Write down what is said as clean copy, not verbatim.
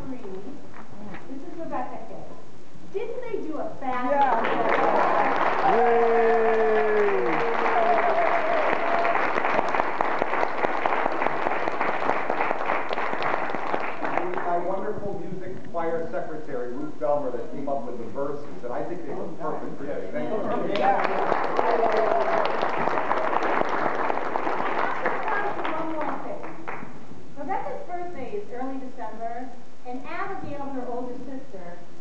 three. This is Rebecca K. Didn't they do a fabulous job? My wonderful music choir secretary, Ruth Belmer, that came up with the verses, and I think they were perfect for you. Thank you. One more thing. Rebecca's birthday is early December, and Abigail, her older sister,